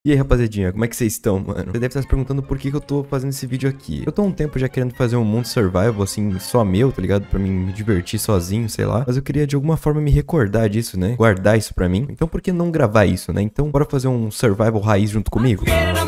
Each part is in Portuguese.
E aí, rapaziadinha, como é que vocês estão, mano? Você deve estar se perguntando por que eu tô fazendo esse vídeo aqui. Eu tô há um tempo já querendo fazer um mundo survival, assim, só meu, tá ligado? Pra mim me divertir sozinho, sei lá. Mas eu queria de alguma forma me recordar disso, né? Guardar isso pra mim. Então por que não gravar isso, né? Então bora fazer um survival raiz junto comigo?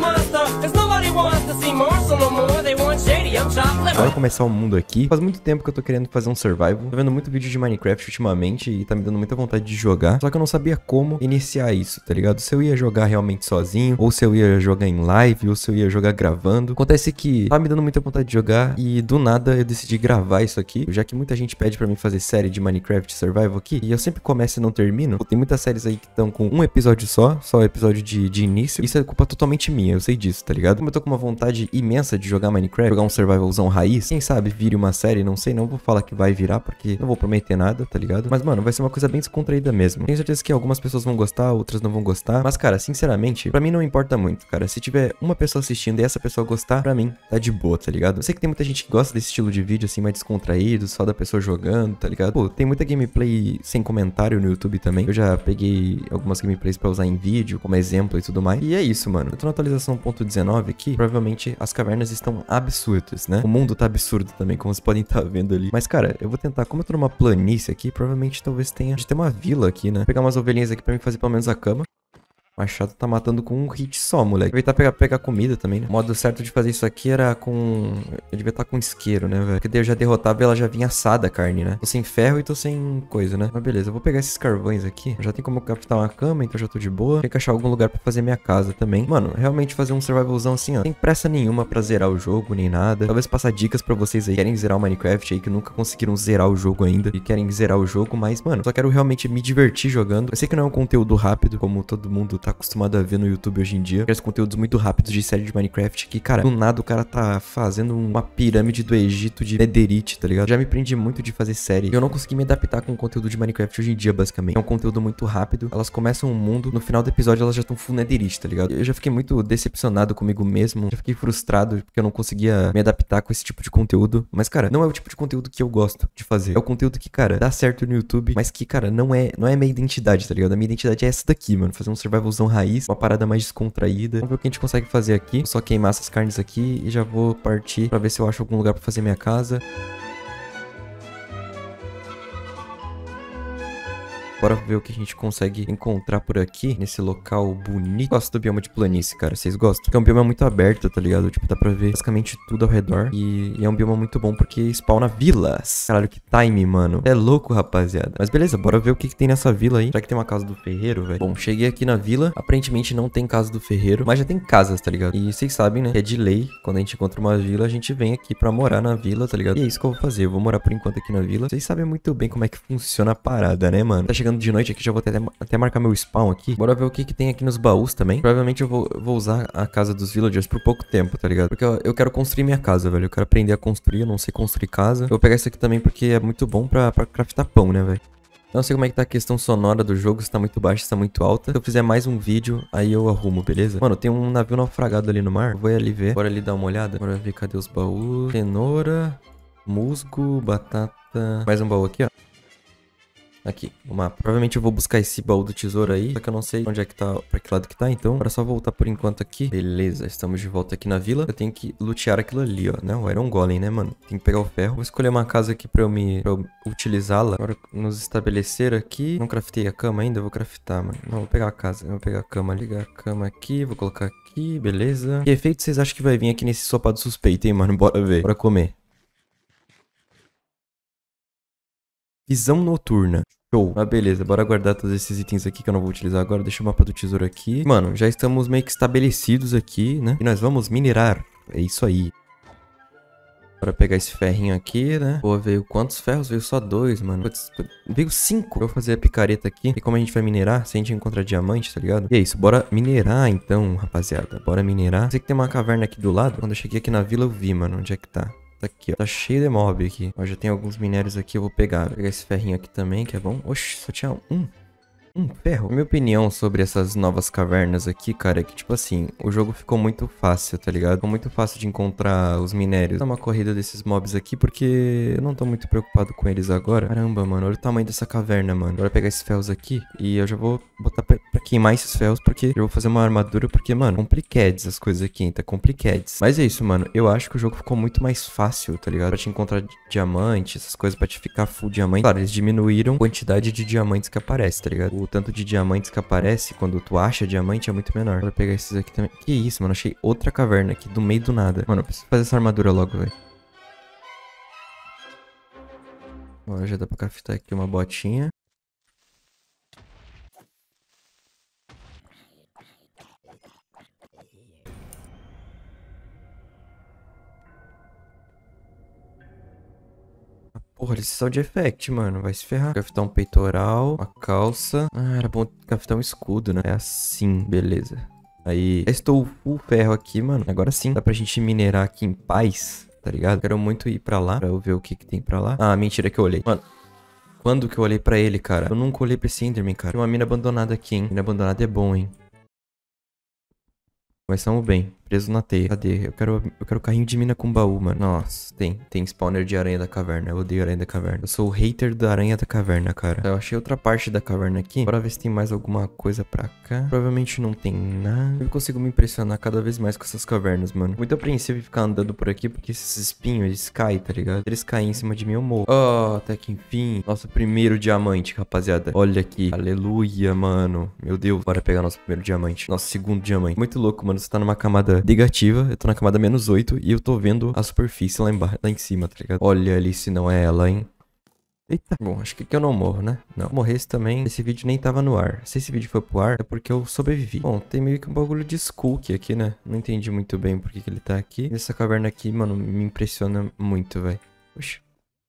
Bora começar o mundo aqui. Faz muito tempo que eu tô querendo fazer um survival. Tô vendo muito vídeo de Minecraft ultimamente e tá me dando muita vontade de jogar. Só que eu não sabia como iniciar isso, tá ligado? Se eu ia jogar realmente sozinho, ou se eu ia jogar em live, ou se eu ia jogar gravando. Acontece que tá me dando muita vontade de jogar e do nada eu decidi gravar isso aqui, já que muita gente pede pra mim fazer série de Minecraft survival aqui, e eu sempre começo e não termino. Tem muitas séries aí que estão com um episódio só o episódio de início. Isso é culpa totalmente minha, eu sei disso, tá ligado? Como eu tô com uma vontade imensa de jogar Minecraft, jogar um survivalzão raiz, quem sabe vire uma série, não sei, não vou falar que vai virar, porque não vou prometer nada, tá ligado? Mas, mano, vai ser uma coisa bem descontraída mesmo. Tenho certeza que algumas pessoas vão gostar, outras não vão gostar. Mas, cara, sinceramente, pra mim não importa muito, cara. Se tiver uma pessoa assistindo e essa pessoa gostar, pra mim, tá de boa, tá ligado? Eu sei que tem muita gente que gosta desse estilo de vídeo, assim, mais descontraído, só da pessoa jogando, tá ligado? Pô, tem muita gameplay sem comentário no YouTube também. Eu já peguei algumas gameplays pra usar em vídeo, como exemplo e tudo mais. E é isso, mano. Eu tô na atualização 1.19 aqui. Provavelmente as cavernas estão absurdas, né? O mundo tá absurdo também, como vocês podem estar vendo ali. Mas, cara, eu vou tentar, como eu tô numa planície aqui, provavelmente talvez tenha de ter uma vila aqui, né? Vou pegar umas ovelhinhas aqui pra mim fazer pelo menos a cama. O Machado tá matando com um hit só, moleque. Aproveitar pegar comida também, né? O modo certo de fazer isso aqui era com... Eu devia estar com isqueiro, né, velho? Porque daí eu já derrotava e ela já vinha assada a carne, né? Tô sem ferro e tô sem coisa, né? Mas beleza, eu vou pegar esses carvões aqui. Já tem como craftar uma cama, então já tô de boa. Tem que achar algum lugar pra fazer minha casa também. Mano, realmente fazer um survivalzão assim, ó. Sem pressa nenhuma pra zerar o jogo, nem nada. Talvez passar dicas pra vocês aí que querem zerar o Minecraft aí, que nunca conseguiram zerar o jogo ainda. E querem zerar o jogo, mas, mano, só quero realmente me divertir jogando. Eu sei que não é um conteúdo rápido, como todo mundo tá acostumado a ver no YouTube hoje em dia. Aqueles conteúdos muito rápidos de série de Minecraft que, cara, do nada o cara tá fazendo uma pirâmide do Egito de Netherite, tá ligado? Já me prendi muito de fazer série. Eu não consegui me adaptar com o conteúdo de Minecraft hoje em dia, basicamente. É um conteúdo muito rápido. Elas começam um mundo, no final do episódio elas já estão full Netherite, tá ligado? Eu já fiquei muito decepcionado comigo mesmo. Já fiquei frustrado porque eu não conseguia me adaptar com esse tipo de conteúdo. Mas, cara, não é o tipo de conteúdo que eu gosto de fazer. É o conteúdo que, cara, dá certo no YouTube, mas que, cara, não é minha identidade, tá ligado? A minha identidade é essa daqui, mano. Fazer um survivalzão raiz, uma parada mais descontraída. Vamos ver o que a gente consegue fazer aqui. Vou só queimar essas carnes aqui e já vou partir pra ver se eu acho algum lugar pra fazer minha casa. Bora ver o que a gente consegue encontrar por aqui, nesse local bonito. Gosto do bioma de planície, cara. Vocês gostam? Porque é um bioma muito aberto, tá ligado? Tipo, dá pra ver basicamente tudo ao redor. E é um bioma muito bom porque spawna vilas. Caralho, que time, mano. É louco, rapaziada. Mas beleza, bora ver o que tem nessa vila aí. Já que tem uma casa do ferreiro, velho. Bom, cheguei aqui na vila. Aparentemente não tem casa do ferreiro, mas já tem casas, tá ligado? E vocês sabem, né? Que é de lei. Quando a gente encontra uma vila, a gente vem aqui pra morar na vila, tá ligado? E é isso que eu vou fazer. Eu vou morar por enquanto aqui na vila. Vocês sabem muito bem como é que funciona a parada, né, mano? Tá chegando de noite aqui, já vou até marcar meu spawn aqui. Bora ver o que tem aqui nos baús também. Provavelmente eu vou usar a casa dos villagers por pouco tempo, tá ligado? Porque eu quero construir minha casa, velho. Eu quero aprender a construir, eu não sei construir casa. Eu vou pegar isso aqui também porque é muito bom pra craftar pão, né, velho? Não sei como é que tá a questão sonora do jogo, se tá muito baixa, se tá muito alta. Se eu fizer mais um vídeo, aí eu arrumo, beleza? Mano, tem um navio naufragado ali no mar. Eu vou ali ver. Bora ali dar uma olhada. Bora ver, cadê os baús? Cenoura, musgo, batata. Mais um baú aqui, ó. Aqui, o mapa. Provavelmente eu vou buscar esse baú do tesouro aí. Só que eu não sei onde é que tá, pra que lado que tá. Então, bora só voltar por enquanto aqui. Beleza, estamos de volta aqui na vila. Eu tenho que lutear aquilo ali, ó. Não, era um golem, né, mano? Tem que pegar o ferro. Vou escolher uma casa aqui pra eu utilizá-la. Agora, nos estabelecer aqui. Não craftei a cama ainda? Eu vou craftar, mano. Não, vou pegar a casa. Eu vou pegar a cama ali. Ligar a cama aqui. Vou colocar aqui. Beleza. Que efeito vocês acham que vai vir aqui nesse sopado suspeito, hein, mano? Bora ver. Bora comer. Visão noturna. Show. Ah, beleza. Bora guardar todos esses itens aqui que eu não vou utilizar agora. Deixa o mapa do tesouro aqui. Mano, já estamos meio que estabelecidos aqui, né? E nós vamos minerar. É isso aí. Bora pegar esse ferrinho aqui, né? Pô, veio quantos ferros? Veio só 2, mano. Putz, veio 5. Eu vou fazer a picareta aqui. E como a gente vai minerar? Se a gente encontrar diamante, tá ligado? E é isso. Bora minerar, então, rapaziada. Bora minerar. Sei que tem uma caverna aqui do lado. Quando eu cheguei aqui na vila, eu vi, mano. Onde é que tá? Tá aqui, ó. Tá cheio de mob aqui. Ó, já tem alguns minérios aqui, eu vou pegar. Vou pegar esse ferrinho aqui também, que é bom. Oxe, só tinha um. Ferro. Minha opinião sobre essas novas cavernas aqui, cara, é que, tipo assim, o jogo ficou muito fácil, tá ligado? Ficou muito fácil de encontrar os minérios. Vou dar uma corrida desses mobs aqui, porque eu não tô muito preocupado com eles agora. Caramba, mano, olha o tamanho dessa caverna, mano. Agora pegar esses ferros aqui e eu já vou botar pra queimar esses ferros, porque eu vou fazer uma armadura, porque, mano, complicads as coisas aqui, hein, tá complicads. Mas é isso, mano, eu acho que o jogo ficou muito mais fácil, tá ligado? Pra te encontrar diamante, essas coisas, pra te ficar full diamante. Claro, eles diminuíram a quantidade de diamantes que aparece, tá ligado? O tanto de diamantes que aparece quando tu acha diamante é muito menor. Vou pegar esses aqui também. Que isso, mano? Achei outra caverna aqui do meio do nada. Mano, eu preciso fazer essa armadura logo, velho. Ó, já dá pra craftar aqui uma botinha. Porra, eles são de effect, mano. Vai se ferrar. Craftar um peitoral, uma calça. Ah, era bom craftar um escudo, né? É assim, beleza. Aí, já estou full ferro aqui, mano. Agora sim, dá pra gente minerar aqui em paz, tá ligado? Quero muito ir pra lá, pra eu ver o que tem pra lá. Ah, mentira que eu olhei. Mano, quando que eu olhei pra ele, cara? Eu nunca olhei pra esse Enderman, cara. Tem uma mina abandonada aqui, hein? Mina abandonada é bom, hein? Começamos bem. Preso na teia. Cadê? Eu quero carrinho de mina com baú, mano. Nossa, tem spawner de aranha da caverna. Eu odeio aranha da caverna. Eu sou o hater da aranha da caverna, cara. Eu achei outra parte da caverna aqui. Bora ver se tem mais alguma coisa pra cá. Provavelmente não tem nada. Eu consigo me impressionar cada vez mais com essas cavernas, mano. Muito apreensivo em ficar andando por aqui, porque esses espinhos, eles caem, tá ligado? Eles caem em cima de mim, eu morro. Oh, até que enfim. Nosso primeiro diamante, rapaziada. Olha aqui. Aleluia, mano. Meu Deus. Bora pegar nosso primeiro diamante. Nosso segundo diamante. Muito louco, mano. Você tá numa camada negativa, eu tô na camada -8 e eu tô vendo a superfície lá embaixo, lá em cima, tá ligado? Olha ali se não é ela, hein? Eita. Bom, acho que aqui eu não morro, né? Não. Se morresse também, esse vídeo nem tava no ar. Se esse vídeo foi pro ar, é porque eu sobrevivi. Bom, tem meio que um bagulho de Skulk aqui, né? Não entendi muito bem por que ele tá aqui. Essa caverna aqui, mano, me impressiona muito, velho. Oxi.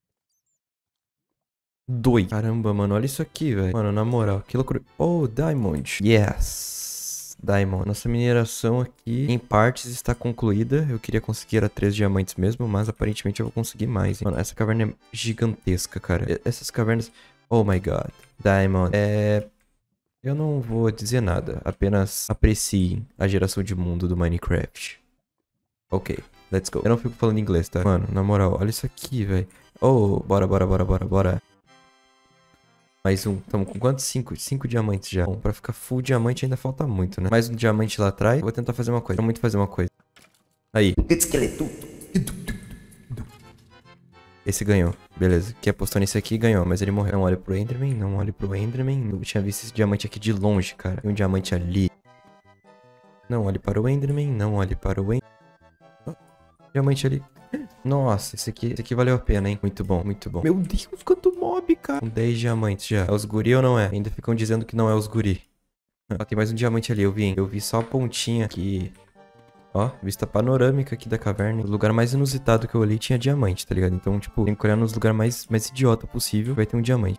Dois. Caramba, mano, olha isso aqui, velho. Mano, na moral, que loucura. Oh, Diamond. Yes. Diamond. Nossa mineração aqui, em partes, está concluída. Eu queria conseguir era 3 diamantes mesmo, mas aparentemente eu vou conseguir mais. Mano, essa caverna é gigantesca, cara. Essas cavernas... Oh my god. Diamond. Eu não vou dizer nada. Apenas apreciem a geração de mundo do Minecraft. Ok, let's go. Eu não fico falando inglês, tá? Mano, na moral, olha isso aqui, velho. Oh, bora. Mais um. Tamo com quantos? 5 diamantes já. Bom, pra ficar full diamante ainda falta muito, né? Mais um diamante lá atrás. Vou tentar fazer uma coisa. Quero muito fazer uma coisa. Aí. Esqueleto. Esse ganhou. Beleza. Quem apostou nesse aqui ganhou, mas ele morreu. Não olhe pro Enderman. Não olhe pro Enderman. Eu tinha visto esse diamante aqui de longe, cara. Tem um diamante ali. Não olhe para o Enderman. Não olhe para o Enderman. Diamante ali. Nossa, esse aqui valeu a pena, hein? Muito bom, muito bom. Meu Deus, quanto mob, cara. Com 10 diamantes já. É os guri ou não é? Ainda ficam dizendo que não é os guri. Ó, tem mais um diamante ali, eu vi, hein? Eu vi só a pontinha aqui. Ó, vista panorâmica aqui da caverna. O lugar mais inusitado que eu olhei tinha diamante, tá ligado? Então, tipo, tem que olhar nos lugares mais idiota possível. Vai ter um diamante.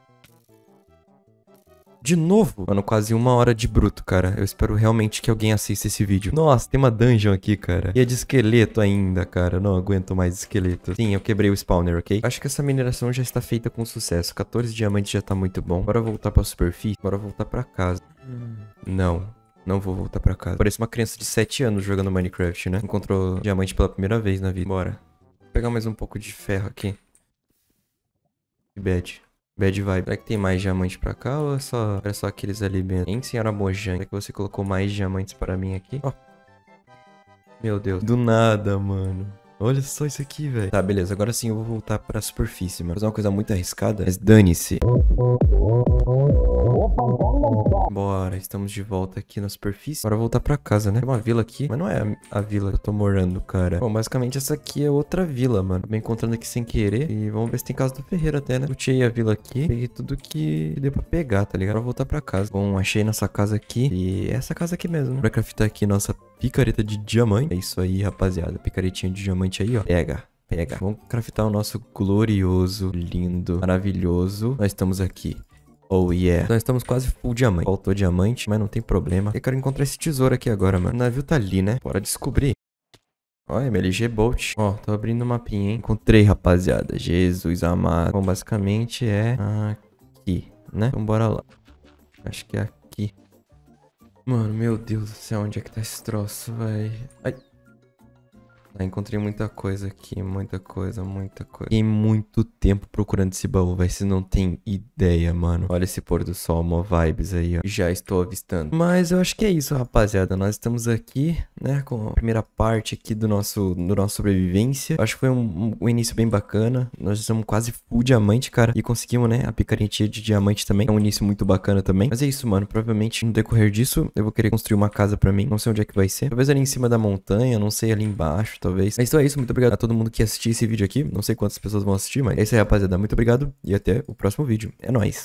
De novo? Mano, quase 1 hora de bruto, cara. Eu espero realmente que alguém assista esse vídeo. Nossa, tem uma dungeon aqui, cara. E é de esqueleto ainda, cara. Eu não aguento mais esqueleto. Sim, eu quebrei o spawner, ok? Acho que essa mineração já está feita com sucesso. 14 diamantes já tá muito bom. Bora voltar pra superfície. Bora voltar pra casa. Não vou voltar pra casa. Parece uma criança de 7 anos jogando Minecraft, né? Encontrou diamante pela primeira vez na vida. Bora. Vou pegar mais um pouco de ferro aqui. Bad vibe. Será que tem mais diamante pra cá ou é só aqueles ali mesmo? Hein, senhora Mojang? Será que você colocou mais diamantes para mim aqui? Ó. Meu Deus. Do nada, mano. Olha só isso aqui, velho. Tá, beleza. Agora sim eu vou voltar pra superfície, mano. Fazer uma coisa muito arriscada, mas dane-se. Bora, estamos de volta aqui na superfície. Bora voltar pra casa, né? Tem uma vila aqui, mas não é a vila que eu tô morando, cara. Bom, basicamente essa aqui é outra vila, mano. Acabei encontrando aqui sem querer. E vamos ver se tem casa do ferreiro até, né? Lutei a vila aqui. Peguei tudo que deu pra pegar, tá ligado? Bora voltar pra casa. Bom, achei nossa casa aqui. E é essa casa aqui mesmo, né? Pra craftar aqui nossa picareta de diamante. É isso aí, rapaziada. Picaretinha de diamante aí, ó. Pega. Vamos craftar o nosso glorioso, lindo, maravilhoso. Nós estamos aqui. Oh yeah. Nós estamos quase full diamante. Faltou diamante, mas não tem problema. Eu quero encontrar esse tesouro aqui agora, mano. O navio tá ali, né? Bora descobrir. Ó, MLG Bolt. Ó, tô abrindo o mapinha, hein? Encontrei, rapaziada. Jesus amado. Bom, basicamente é aqui, né? Então bora lá. Acho que é aqui. Mano, meu Deus do céu, onde é que tá esse troço, véi? Ai. Ah, encontrei muita coisa aqui, muita coisa, muita coisa. Fiquei muito tempo procurando esse baú, velho. Você não tem ideia, mano. Olha esse pôr do sol, mó vibes aí, ó. Já estou avistando. Mas eu acho que é isso, rapaziada. Nós estamos aqui, né, com a primeira parte aqui do nosso sobrevivência. Acho que foi um início bem bacana. Nós estamos quase full diamante, cara. E conseguimos, né, a picaretinha de diamante também. É um início muito bacana também. Mas é isso, mano. Provavelmente no decorrer disso, eu vou querer construir uma casa pra mim. Não sei onde é que vai ser. Talvez ali em cima da montanha, não sei, ali embaixo, talvez. Mas então é isso, muito obrigado a todo mundo que assistiu esse vídeo aqui. Não sei quantas pessoas vão assistir, mas é isso aí, rapaziada. Muito obrigado e até o próximo vídeo. É nóis.